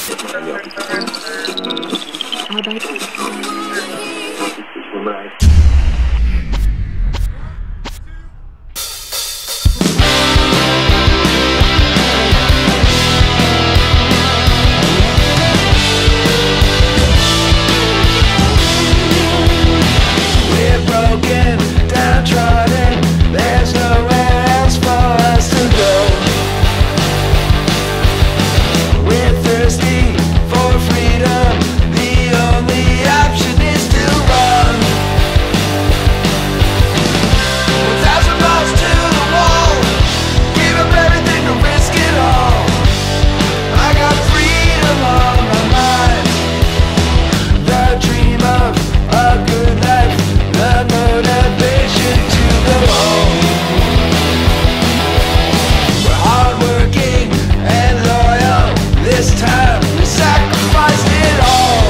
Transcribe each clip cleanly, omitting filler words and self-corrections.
We're broken, downtrodden, there's nowhere else for us to go. We're thirsty for freedom, the only option is to run. 1,000 miles to the wall, give up everything to risk it all. I got freedom on my mind, the dream of a good life, the motivation to go home. We're hardworking and loyal, this time we sacrificed it all.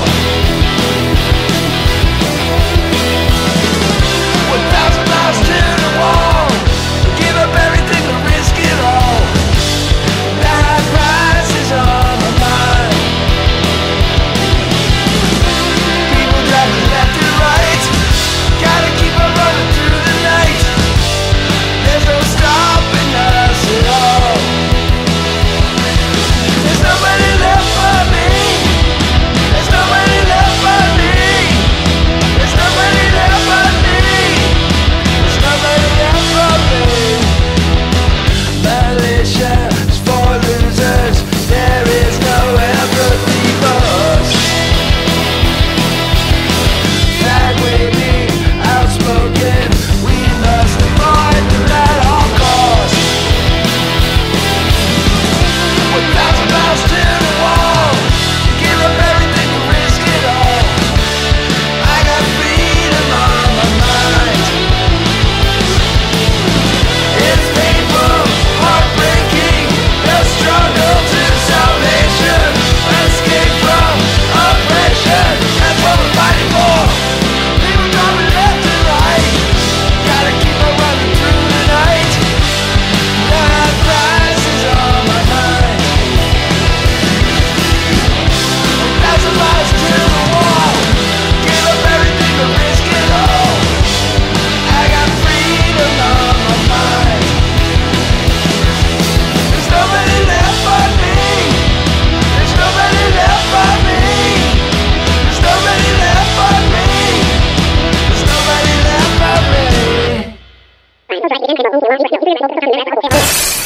1,000 miles to the wall, give up everything to risk it all. The high price is on my mind. People driving left and right, gotta keep on running through the night. There's no stopping us at all. There's nobody left but me. There's nobody left but me. There's nobody left but me. There's nobody left but me. Militia is for losers. There is no empathy for us. Flag waving, outspoken, we must avoid them at all costs. 1,000 miles to the wall, give up everything to risk it all. I got freedom on my mind. It's painful, heartbreaking, the struggle to salvation, escape from oppression, that's what we're fighting for. People driving left and right, gotta keep on running through the night. The high price is on my mind. 1,000 miles to the wall, give up everything to risk it all. I got freedom on my mind. There's nobody left but me. There's nobody left but me. There's nobody left but me. There's nobody left but me.